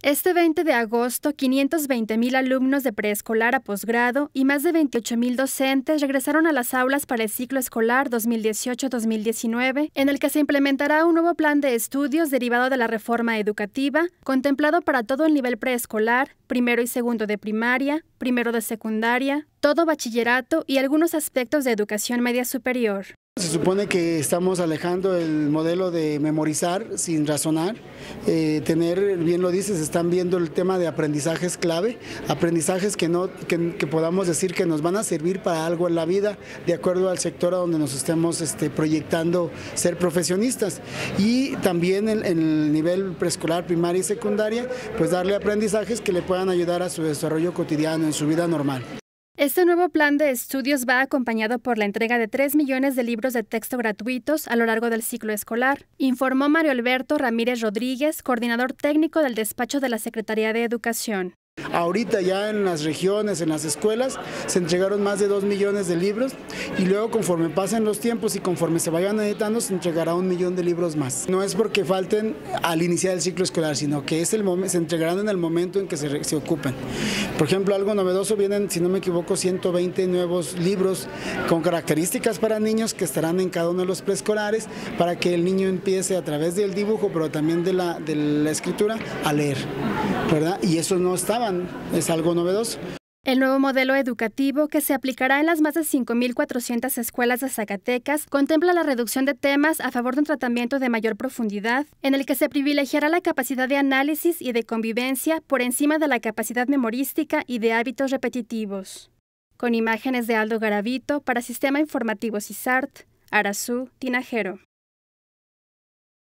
Este 20 de agosto, 520,000 alumnos de preescolar a posgrado y más de 28,000 docentes regresaron a las aulas para el ciclo escolar 2018-2019, en el que se implementará un nuevo plan de estudios derivado de la reforma educativa, contemplado para todo el nivel preescolar, primero y segundo de primaria, primero de secundaria, todo bachillerato y algunos aspectos de educación media superior. Se supone que estamos alejando el modelo de memorizar sin razonar, bien lo dices, están viendo el tema de aprendizajes clave, aprendizajes que podamos decir que nos van a servir para algo en la vida, de acuerdo al sector a donde nos estemos proyectando ser profesionistas. Y también en el nivel preescolar, primaria y secundaria, pues darle aprendizajes que le puedan ayudar a su desarrollo cotidiano, en su vida normal. Este nuevo plan de estudios va acompañado por la entrega de 3 millones de libros de texto gratuitos a lo largo del ciclo escolar, informó Mario Alberto Ramírez Rodríguez, coordinador técnico del despacho de la Secretaría de Educación. Ahorita ya en las regiones, en las escuelas, se entregaron más de 2 millones de libros y luego conforme pasen los tiempos y conforme se vayan editando se entregará 1 millón de libros más. No es porque falten al iniciar el ciclo escolar, sino que se entregarán en el momento en que se ocupen. Por ejemplo, algo novedoso, vienen, si no me equivoco, 120 nuevos libros con características para niños que estarán en cada uno de los preescolares para que el niño empiece a través del dibujo, pero también de la escritura, a leer, ¿verdad? Y eso no estaba. Es algo novedoso. El nuevo modelo educativo, que se aplicará en las más de 5,400 escuelas de Zacatecas, contempla la reducción de temas a favor de un tratamiento de mayor profundidad, en el que se privilegiará la capacidad de análisis y de convivencia por encima de la capacidad memorística y de hábitos repetitivos. Con imágenes de Aldo Garavito para Sistema Informativo CISART, Arazú Tinajero.